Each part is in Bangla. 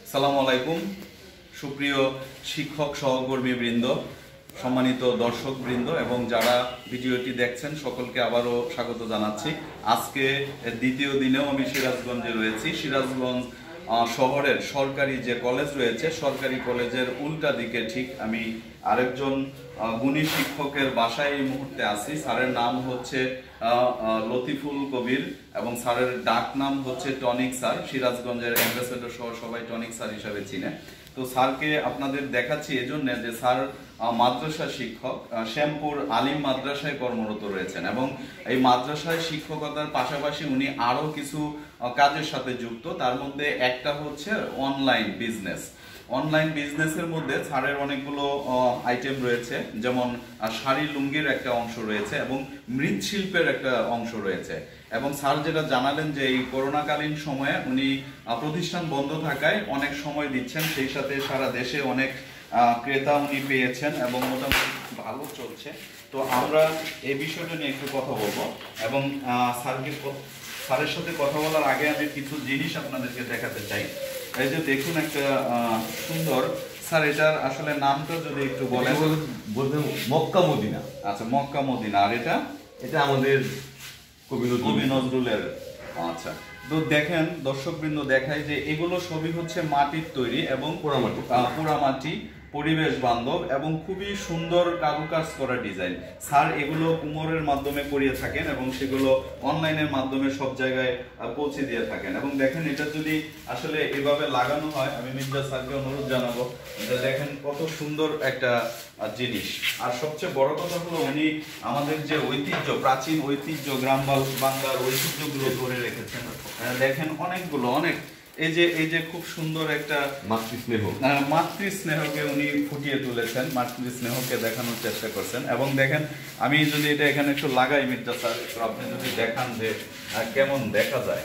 সালামু আলাইকুম সুপ্রিয় শিক্ষক সহকর্মী বৃন্দ, সম্মানিত দর্শক বৃন্দ এবং যারা ভিডিওটি দেখছেন সকলকে আবারও স্বাগত জানাচ্ছি। আজকে দ্বিতীয় দিনেও আমি সিরাজগঞ্জে রয়েছি। সিরাজগঞ্জ শহরের সরকারি যে কলেজ রয়েছে, সরকারি কলেজের উল্টা দিকে ঠিক আমি আরেকজন গুণী শিক্ষকের বাসায় এই মুহূর্তে আছি। স্যারের নাম হচ্ছে লতিফুল কবির এবং স্যারের ডাক নাম হচ্ছে টনিক স্যার। সিরাজগঞ্জের অ্যাম্বাসেডর সহ সবাই টনিক স্যার হিসাবে চিনে। তো স্যারকে আপনাদের দেখাচ্ছি এজন্য যে স্যার মাদ্রাসা শিক্ষক, শ্যামপুর আলিম মাদ্রাসায় কর্মরত রয়েছেন এবং এই মাদ্রাসায় শিক্ষকতার পাশাপাশি উনি আরো কিছু কাজের সাথে যুক্ত। তার মধ্যে একটা হচ্ছে অনলাইন বিজনেস। অনলাইন বিজনেসের মধ্যে স্যারের অনেকগুলো আইটেম রয়েছে, যেমন শাড়ি লুঙ্গির একটা অংশ রয়েছে এবং মৃৎশিল্পের একটা অংশ রয়েছে। এবং স্যার যেটা জানালেন যে এই করোনাকালীন সময়ে উনি প্রতিষ্ঠান বন্ধ থাকায় অনেক সময় দিচ্ছেন, সেই সাথে সারা দেশে অনেক ক্রেতা উনি পেয়েছেন এবং মোটামুটি ভালো চলছে। তো আমরা এই বিষয়টা নিয়ে একটু কথা বলবো এবং স্যারের সাথে কথা বলার আগে আমি কিছু জিনিস আপনাদেরকে দেখাতে চাই। এই যে দেখুন একটা সুন্দর, স্যার এটার আসলে নামটা যদি একটু বলেন। বলতে মক্কা মদিনা। আচ্ছা, মক্কা মদিনা। আর এটা আমাদের কবি নজরুলের। আচ্ছা, তো দেখেন দর্শকবৃন্দ, দেখায় যে এগুলো সবই হচ্ছে মাটির তৈরি এবং পোড়ামাটি, পরিবেশ বান্ধব এবং খুবই সুন্দর কারুকাজ করা ডিজাইন। স্যার এগুলো কুমোরের মাধ্যমে করিয়ে থাকেন এবং সেগুলো অনলাইনের মাধ্যমে সব জায়গায় পৌঁছে দিয়ে থাকেন। এবং দেখেন এটা যদি আসলে এভাবে লাগানো হয়, আমি মির্জা স্যারকে অনুরোধ জানাবো যে দেখেন কত সুন্দর একটা জিনিস। আর সবচেয়ে বড় কথা হলো উনি আমাদের যে ঐতিহ্য, প্রাচীন ঐতিহ্য, গ্রাম বাংলার ঐতিহ্যগুলো ধরে রেখেছেন। দেখেন অনেকগুলো এই যে খুব সুন্দর একটা মাতৃস্নেহকে উনি ফুটিয়ে তুলেছেন, মাতৃস্নেহকে দেখানোর চেষ্টা করছেন। এবং দেখেন আমি যদি এটা এখানে একটু লাগাই মির্জা স্যার, আপনি যদি দেখান যে কেমন দেখা যায়,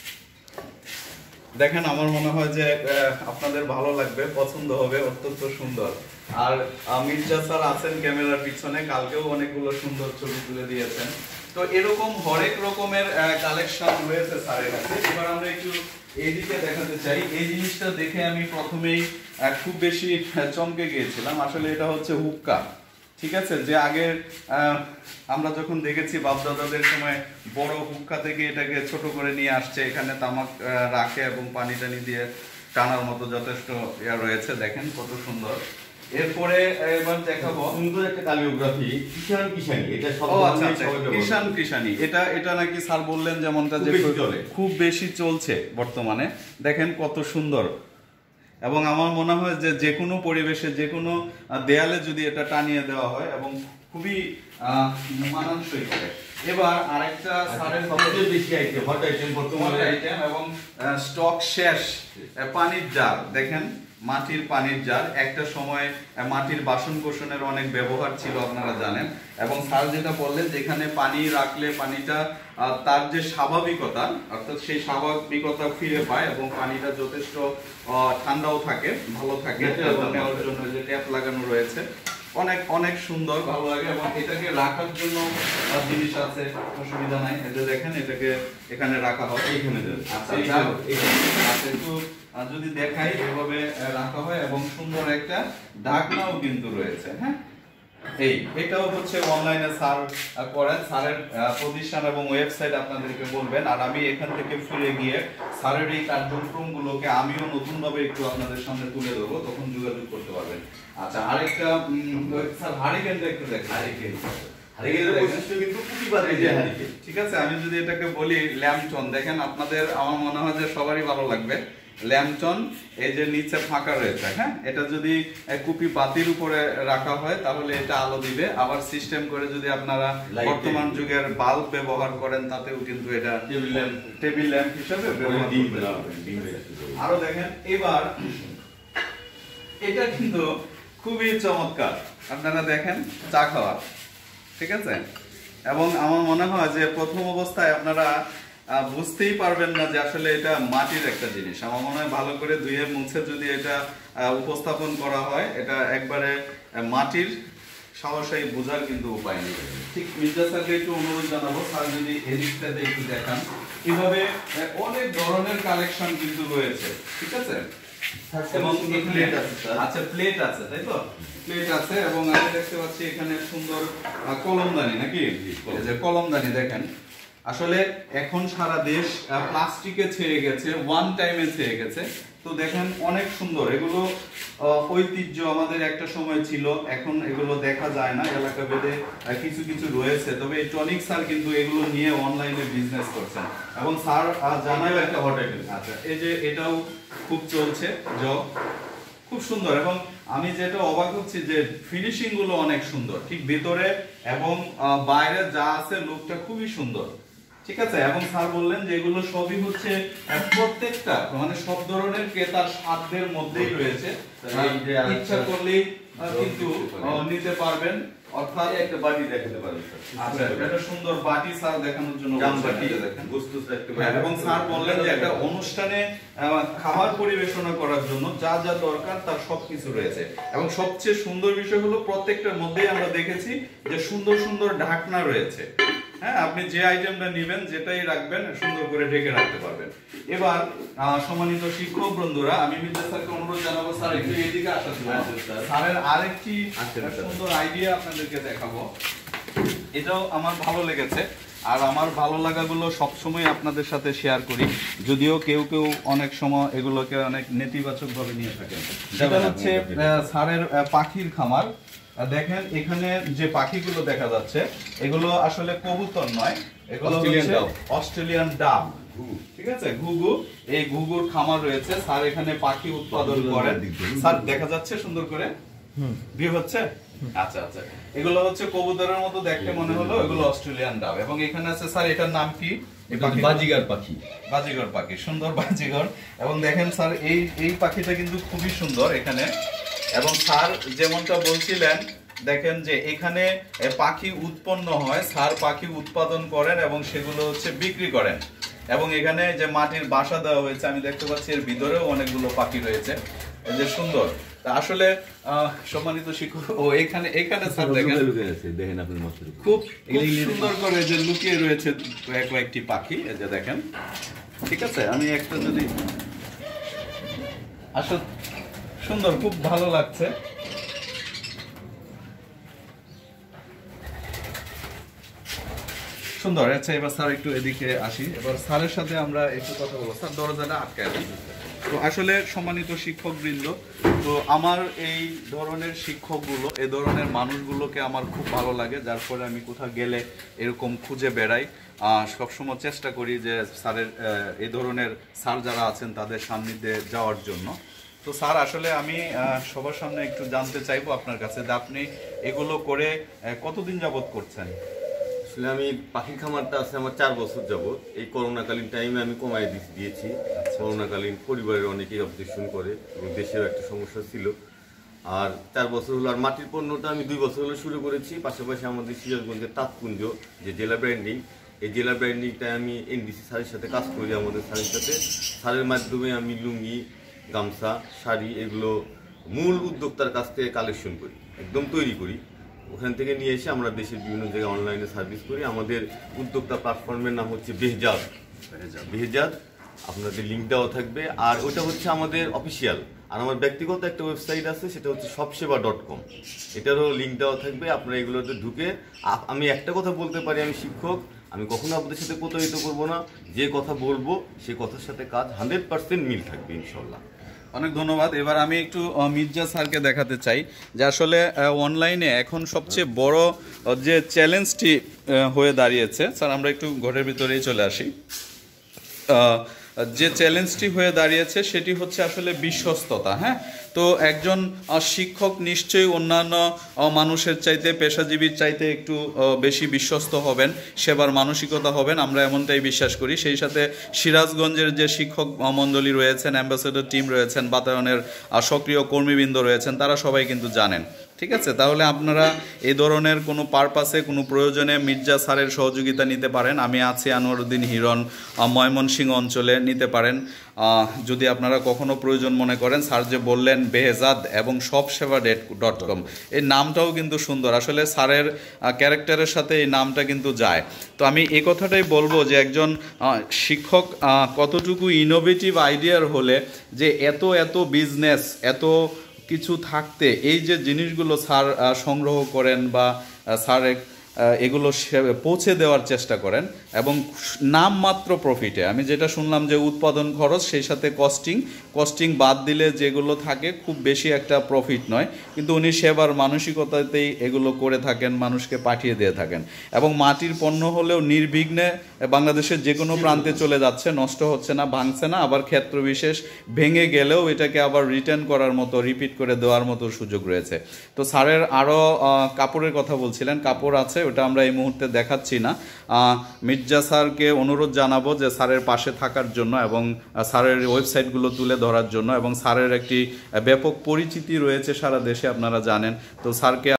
দেখেন আমার মনে হয় যে আপনাদের ভালো লাগবে, পছন্দ হবে, অত্যন্ত সুন্দর। আর মির্জা স্যার আছেন ক্যামেরার পিছনে, কালকেও অনেকগুলো সুন্দর ছবি তুলে দিয়েছেন। তো এরকম হরেক রকমের কালেকশন রয়েছে স্যারের কাছে। এবার আমরা একটু এইদিকে দেখাতে চাই। এই জিনিসটা দেখে আমি প্রথমেই খুব বেশি চমকে গিয়েছিলাম। আসলে এটা হচ্ছে হুক্কা, ঠিক আছে? যে আগে আমরা যখন দেখেছি বাপদাদাদের সময় বড় হুক্কা থেকে এটাকে ছোট করে নিয়ে আসছে, এখানে তামাক রাখে এবং পানি টানি দিয়ে টানার মতো যথেষ্ট ইয়া রয়েছে। দেখেন কত সুন্দর। এরপরে এবার দেখাবো সুন্দর একটা কালিওগ্রাফি, কিষান কিষানি। এটা সব কিষান কিষানি, এটা নাকি স্যার বললেন যেমনটা যে খুব বেশি চলছে বর্তমানে। দেখেন কত সুন্দর। এবং আমার মনে হয় যে যে কোনো পরিবেশে, যে কোনো দেয়ালে যদি এটা টানিয়ে দেওয়া হয় এবং খুবই মানানসই হবে। এবার আরেকটা স্যারের সবচেয়ে বেশি আইটেম, হট আইটেম বর্তমানে আইটেম এবং স্টক শেষ, পানির জার। দেখেন মাটির পানির জার। একটা সময় মাটির বাসন কোসনের অনেক ব্যবহার ছিল, আপনারা জানেন। এবং স্যার যেটা বললেন যেখানে পানি রাখলে পানিটা তার যে স্বাভাবিকতা, অর্থাৎ সেই স্বাভাবিকতা ফিরে পায় এবং পানিটা যথেষ্ট ঠান্ডাও থাকে, ভালো থাকে। নেওয়ার জন্য যে ট্যাপ লাগানো রয়েছে, অনেক অনেক সুন্দর, ভালো লাগে। এবং এটাকে রাখার জন্য জিনিস আছে, অসুবিধা নাই। এটা দেখেন, এটাকে এখানে রাখা হয়, এইখানে। আচ্ছা, একটু যদি দেখাই, এভাবে রাখা হয় এবং সুন্দর একটা ঢাকনাও কিন্তু রয়েছে। হ্যাঁ, এটাও হচ্ছে অনলাইনে স্যার করেন। স্যারের প্রতিষ্ঠান এবং ওয়েবসাইট আপনাদেরকে বলবেন। আর আমি এখান থেকে ফিরে গিয়ে স্যারের এই কার্যক্রমগুলোকে আমিও নতুন ভাবে একটু আপনাদের সামনে তুলে ধরবো, তখন যোগাযোগ করতে পারবেন। আচ্ছা, আরেকটা স্যার হারিকেনটা একটু দেখেন। ঠিক আছে, আমি যদি এটাকে বলি ল্যাম্পটন, দেখেন আপনাদের, আমার মনে হয় যে সবারই ভালো লাগবে। ল্যাম্পটন, এই যে নিচে ফাঁকা রয়েছে, হ্যাঁ, এটা যদি কুপি বাতির উপরে রাখা হয় তাহলে এটা আলো দিবে। আবার সিস্টেম করে যদি আপনারা বর্তমান যুগের বাল্ব ব্যবহার করেন, তাতেও কিন্তু এটা টেবিল ল্যাম্প হিসেবে ব্যবহার করতে পারবেন। আরো দেখেন, এবার এটা কিন্তু খুবই চমৎকার। আপনারা দেখেন চা খাওয়া, ঠিক আছে? এবং আমার মনে হয় যে প্রথম অবস্থায় আপনারা বুঝতেই পারবেন না যে আসলে এটা মাটির একটা জিনিস। আমার মনে হয় ভালো করে ধুয়ে মুছে যদি এটা উপস্থাপন করা হয়, এটা একবারে মাটির, সহসাই বোঝার কিন্তু উপায় নেই। ঠিক মির্জা স্যারকে একটু অনুরোধ জানাবো, স্যার যদি এদিকটাতে একটু দেখান। এভাবে অনেক ধরনের কালেকশন কিন্তু রয়েছে, ঠিক আছে? এবং প্লেট আছে স্যার। আচ্ছা প্লেট আছে তাই তো, প্লেট আছে এবং আমি দেখতে পাচ্ছি এখানে সুন্দর কলমদানি নাকি, এই যে কলমদানি দেখেন। আসলে এখন সারা দেশ প্লাস্টিকে ছেয়ে গেছে, ওয়ান টাইমে ছেয়ে গেছে। তো দেখেন অনেক সুন্দর এগুলো, ঐতিহ্য আমাদের একটা সময় ছিল, এখন এগুলো দেখা যায় না, এলাকা ভেদে কিছু কিছু রয়েছে। তবে এই টনিক স্যার কিন্তু এগুলো নিয়ে অনলাইনে বিজনেস করছেন এবং স্যার জানাই একটা হট আইটেম। আচ্ছা এই যে এটাও খুব চলছে জব, খুব সুন্দর। এবং আমি যেটা অবাক হচ্ছি যে ফিনিশিং গুলো অনেক সুন্দর, ঠিক ভিতরে এবং বাইরে যা আছে লুকটা খুবই সুন্দর, ঠিক আছে। এবং স্যার বললেন যে এগুলো সবই হচ্ছে প্রত্যেকটা মানে সব ধরনের ক্রেতার সাধ্যের মধ্যেই রয়েছে, ইচ্ছা করলেই কিন্তু নিতে পারবেন। অর্থাৎ একটা বাটি দেখাতে পারেন স্যার। আচ্ছা এটা সুন্দর বাটি স্যার দেখানোর জন্য বাটি দেখেন। বস্তু রাখতে হ্যাঁ, পারেন। এবং স্যার বললেন যে একটা অনুষ্ঠানে খাবার পরিবেশনা করার জন্য যা যা দরকার তার সবকিছু রয়েছে। এবং সবচেয়ে সুন্দর বিষয় হলো প্রত্যেকটার মধ্যেই আমরা দেখেছি যে সুন্দর সুন্দর ঢাকনা রয়েছে। হ্যাঁ, আপনি যে আইটেমটা নেবেন যেটাই রাখবেন সুন্দর করে ঢেকে রাখতে পারবেন। এবার সম্মানিত শিক্ষক বন্ধুরা, আমি মির্জা স্যারকে অনুরোধ জানাবো স্যার একটু এদিকে আসা ছিল। স্যারের আরেকটি সুন্দর আইডিয়া আপনাদেরকে দেখাবো, এটাও আমার ভালো লেগেছে। আর আমার ভালো লাগাগুলো সবসময় আপনাদের সাথে শেয়ার করি, যদিও কেউ কেউ অনেক সময় এগুলোকে অনেক নেতিবাচক ভাবে নিয়ে থাকেন। সেটা হচ্ছে স্যারের পাখির খামার। দেখেন এখানে যে পাখিগুলো দেখা যাচ্ছে এগুলো আসলে কবুতর নয়, এগুলো হচ্ছে অস্ট্রেলিয়ান ডাব, ঠিক আছে, ঘুঘু। এই ঘুঘুর খামার রয়েছে, স্যার এখানে পাখি উৎপাদন করেন। স্যার দেখা যাচ্ছে সুন্দর করে ভিউ হচ্ছে। আচ্ছা আচ্ছা, এগুলো হচ্ছে কবুতরের মতো দেখতে মনে হলো, এগুলো অস্ট্রেলিয়ান ডাব। এবং এখানে আছে স্যার এটার নাম কি? বাজিগার পাখি। বাজিগর পাখি, সুন্দর বাজিগর। এবং দেখেন স্যার এই পাখিটা কিন্তু খুবই সুন্দর এখানে। এবং স্যার যেমনটা বলছিলেন, দেখেন যে এখানে পাখি উৎপন্ন হয়, স্যার পাখি উৎপাদন করেন এবং সেগুলো হচ্ছে বিক্রি করেন। এবং এখানে যে মাটির বাসা দেওয়া হয়েছে আমি দেখতে পাচ্ছি এর ভিতরেও অনেকগুলো পাখি রয়েছে, এই যে সুন্দর। আসলে সম্মানিত শিক্ষক, ও এখানে স্যার দেখেন খুব সুন্দর করে যে লুকিয়ে রয়েছে কয়েকটি পাখি, এই যে দেখেন, ঠিক আছে। আমি একটা যদি আসলে সুন্দর, খুব ভালো লাগছে। সুন্দর। আচ্ছা এবার স্যার একটু এদিকে আসি, এবার স্যারের সাথে আমরা একটু কথা বলবো। স্যার দরজাটা আটকায় দিই। তো আসলে সম্মানিত শিক্ষকবৃন্দ, তো আমার এই ধরনের শিক্ষকগুলো, এই ধরনের মানুষগুলোকে আমার খুব ভালো লাগে, যার ফলে আমি কোথাও গেলে এরকম খুঁজে বেড়াই। সবসময় চেষ্টা করি যে স্যারের এই ধরনের স্যার যারা আছেন তাদের সান্নিধ্যে যাওয়ার জন্য। তো স্যার আসলে আমি সবার সামনে একটু জানতে চাইবো আপনার কাছে যে আপনি এগুলো করে কতদিন যাবত করছেন? আসলে আমি পাখি খামারটা আছে আমার 4 বছর যাবত। এই করোনাকালীন টাইমে আমি কমাই দিয়েছি। করোনাকালীন পরিবারের অনেকেই অবজেকশন করে এবং দেশের একটা সমস্যা ছিল। আর 4 বছর হলো। আর মাটির পণ্যটা আমি 2 বছর হলো শুরু করেছি। পাশাপাশি আমাদের সিরাজগঞ্জের তাঁতকুঞ্জ যে জেলা ব্র্যান্ডিং, এই জেলা ব্র্যান্ডিংটায় আমি এনডিসি স্যারের সাথে কাজ করি। আমাদের স্যারের সাথে, স্যারের মাধ্যমে আমি লুঙ্গি, গামছা, শাড়ি এগুলো মূল উদ্যোক্তার কাছ থেকে কালেকশন করি, একদম তৈরি করি। ওখান থেকে নিয়ে এসে আমরা দেশের বিভিন্ন জায়গায় অনলাইনে সার্ভিস করি। আমাদের উদ্যোক্তা প্ল্যাটফর্মের নাম হচ্ছে বেহজাদ, আপনাদের লিঙ্ক দেওয়া থাকবে। আর ওটা হচ্ছে আমাদের অফিসিয়াল। আর আমার ব্যক্তিগত একটা ওয়েবসাইট আছে, সেটা হচ্ছে সবসেবা.com, এটারও লিঙ্ক দেওয়া থাকবে। আপনারা এগুলোতে ঢুকে, আমি একটা কথা বলতে পারি, আমি শিক্ষক, আমি কখনো আপনাদের সাথে প্রতারিত করবো না। যে কথা বলবো সে কথার সাথে কাজ 100% মিল থাকবে ইনশাল্লাহ। অনেক ধন্যবাদ। এবার আমি একটু মির্জা স্যারকে দেখাতে চাই যে আসলে অনলাইনে এখন সবচেয়ে বড় যে চ্যালেঞ্জটি হয়ে দাঁড়িয়েছে। স্যার আমরা একটু ঘরের ভিতরেই চলে আসি। যে চ্যালেঞ্জটি হয়ে দাঁড়িয়েছে সেটি হচ্ছে আসলে বিশ্বস্ততা। হ্যাঁ, তো একজন শিক্ষক নিশ্চয়ই অন্যান্য মানুষের চাইতে, পেশাজীবীর চাইতে একটু বেশি বিশ্বস্ত হবেন, সেবার মানসিকতা হবেন, আমরা এমনটাই বিশ্বাস করি। সেই সাথে সিরাজগঞ্জের যে শিক্ষক মণ্ডলী রয়েছেন, অ্যাম্বাসেডর টিম রয়েছেন, বাতায়নের সক্রিয় কর্মীবৃন্দ রয়েছেন, তারা সবাই কিন্তু জানেন। ঠিক আছে, তাহলে আপনারা এই ধরনের কোনো পারপাসে কোনো প্রয়োজনে মির্জা স্যারের সহযোগিতা নিতে পারেন। আমি আছি আনোয়ারউদ্দিন হিরণ, ময়মনসিংহ অঞ্চলে নিতে পারেন। যদি আপনারা কখনো প্রয়োজন মনে করেন, স্যার যে বললেন বেহজাদ এবং shopsewa.com, এই নামটাও কিন্তু সুন্দর, আসলে স্যারের ক্যারেক্টারের সাথে এই নামটা কিন্তু যায়। তো আমি এই কথাটাই বলবো যে একজন শিক্ষক কতটুকু ইনোভেটিভ আইডিয়ার হলে যে এত এত বিজনেস, এত কিছু থাকতে এই যে জিনিসগুলো স্যার সংগ্রহ করেন বা স্যার এগুলো পৌঁছে দেওয়ার চেষ্টা করেন এবং নামমাত্র প্রফিটে। আমি যেটা শুনলাম যে উৎপাদন খরচ সেই সাথে কস্টিং বাদ দিলে যেগুলো থাকে খুব বেশি একটা প্রফিট নয়, কিন্তু উনি সেবার মানসিকতাতেই এগুলো করে থাকেন, মানুষকে পাঠিয়ে দিয়ে থাকেন এবং মাটির পণ্য হলেও নির্বিঘ্নে বাংলাদেশের যে কোনো প্রান্তে চলে যাচ্ছে, নষ্ট হচ্ছে না, ভাঙছে না, আবার ক্ষেত্র বিশেষ ভেঙে গেলেও এটাকে আবার রিটার্ন করার মতো, রিপিট করে দেওয়ার মতো সুযোগ রয়েছে। তো স্যারের আরও কাপড়ের কথা বলছিলেন, কাপড় আছে, ওটা আমরা এই মুহূর্তে দেখাচ্ছি না। মির্জা স্যারকে অনুরোধ জানাবো যে স্যারের পাশে থাকার জন্য এবং স্যারের ওয়েবসাইটগুলো তুলে ধরার জন্য, এবং স্যারের একটি ব্যাপক পরিচিতি রয়েছে সারা দেশে, আপনারা জানেন। তো স্যারকে